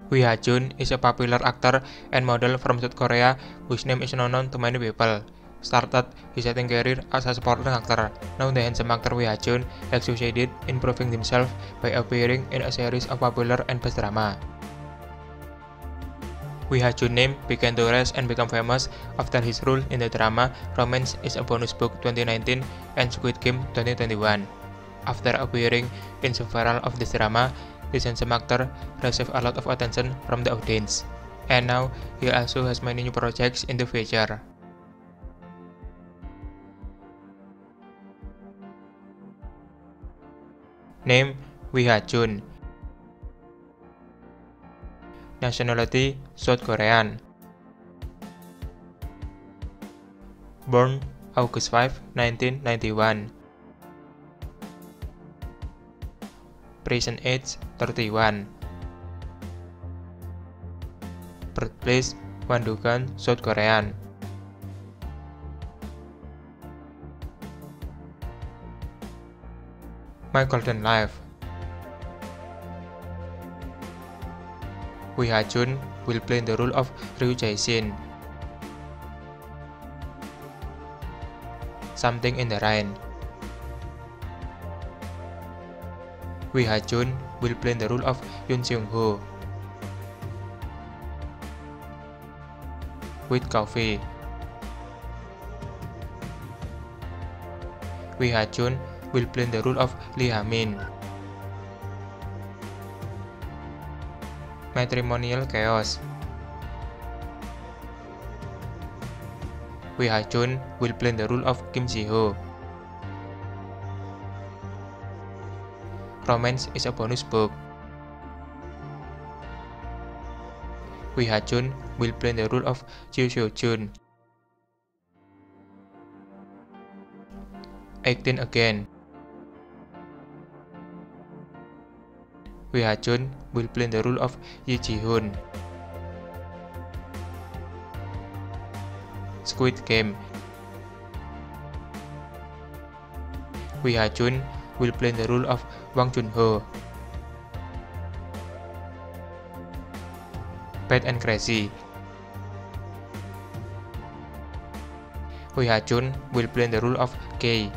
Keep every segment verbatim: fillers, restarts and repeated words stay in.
Wi Ha-jun is a popular actor and model from South Korea whose name is unknown to many people. Started his acting career as a supporting actor. Now the handsome actor Wi Ha-jun has succeeded in proving himself by appearing in a series of popular and best drama. Wi Ha-jun's name began to rise and become famous after his role in the drama Romance is a Bonus Book twenty nineteen and Squid Game twenty twenty-one. After appearing in several of this drama, this handsome actor received a lot of attention from the audience. And now, he also has many new projects in the future. Name: Wi Ha-jun. Nationality: South Korean. Born August fifth, nineteen ninety-one. Present age thirty-one. Birthplace: Wandogan, South Korean. My Golden Life. Wi Ha-jun will play the role of Ryu Jae-shin. Something in the Rain. Wi Ha-jun will play the role of Yoon Seung-ho. With Coffee. Wi Ha-jun will play the role of Lee Ha-min. Matrimonial Chaos. Wi Ha-jun will play the role of Kim Ji-ho. Romance is a Bonus Book. Wi Ha-jun will play the role of Joo Seo-jun. eighteen Again. Wi Ha-jun will play the role of Yi Ji-hoon. Squid Game. Wi Ha-jun will play the role of Wang Jun-ho. Bad and Crazy. Wi Ha-jun will play the role of Kei.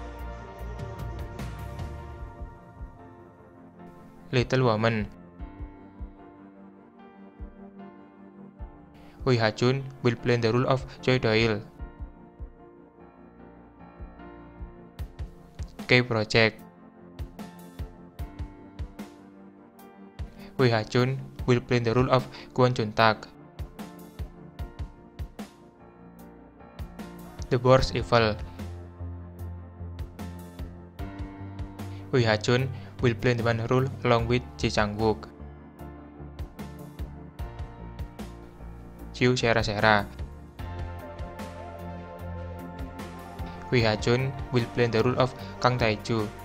Little Woman. Wi Ha-jun will play the role of Choi Do-il. K-Project. Wi Ha-jun will play the role of Kwon Jun-tak. The Worst Evil. Wi Ha-jun will play the one role along with Ji Chang-wook. Chiu Sera Sera. Wi Ha-jun will play the role of Kang Tae-ju.